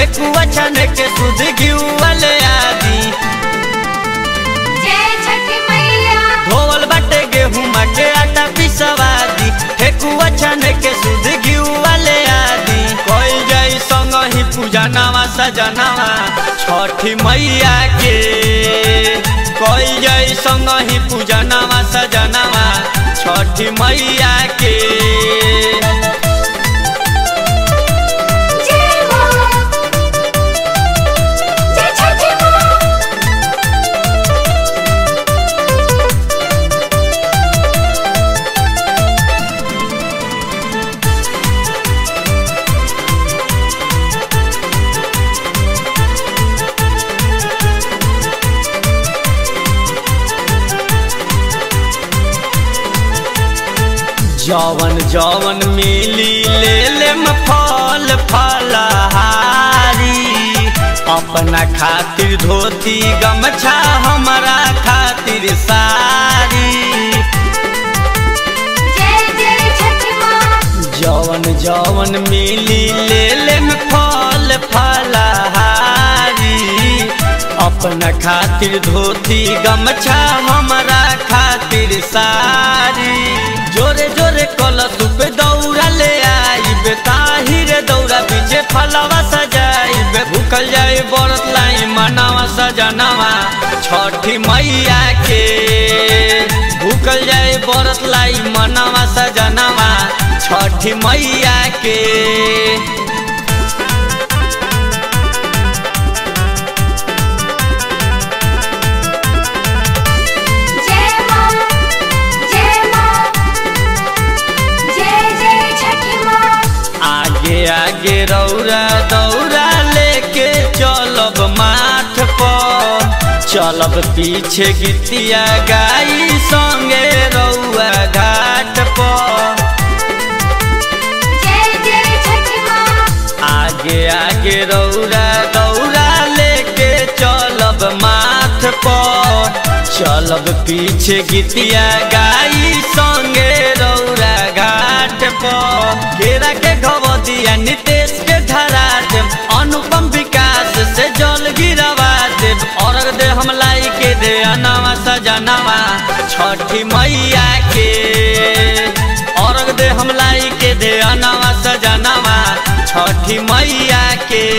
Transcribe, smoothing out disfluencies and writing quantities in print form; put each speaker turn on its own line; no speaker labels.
ठेकुआ छान के दूध घिउले आदि।
जय छठी मैया।
धोवल बाटे गेहूं के आटा पिसवा दी, ठेकुआ छान के दूध घिउले आदि। कोई जाई संग ही पूजा नवा सजनवा छठी मैया के। कोई जाई संग ही पूजा नवा सजनवा छठी मैया के। जवन जवन मिली ले लेम फल फलहारी। अपना खातिर धोती गमछा हमारा खातिर सारी।
जय जय छठी माँ।
जवन जवन मिली ले लेम फल फलहारी। अपना खातिर धोती गमछा हमारा खातिर सारी। जोरे जोरे कलश पे दौड़ा ले आईबे, ताहिर दौड़ा पीछे फलवा सजाइबे। भूखल जाए बरत लाई मनावा सजनवा छठी मैया के। भूखल जाए बरत लाई मनावा सजनवा छठी मैया के। आगे रौरा दौरा लेके चलब माथ पर। चलब पीछे गीतिया गाई संगे रौआ घाट पर।
जय जय छठी माँ।
आगे आगे रौरा दौरा लेके चलब माथ पर। चलब पीछे गीतिया गाई संगे रौरा घाट पर। घेरा के घवदिया नितेश के धरा देव, अनुपम विकास से जल गिरवा देव। अर्घ दे हम लाई के दे अनवा सजनवा छठी मैया के। अर्घ दे हम लाई के दे अनवा सजनवा छठी मैया के।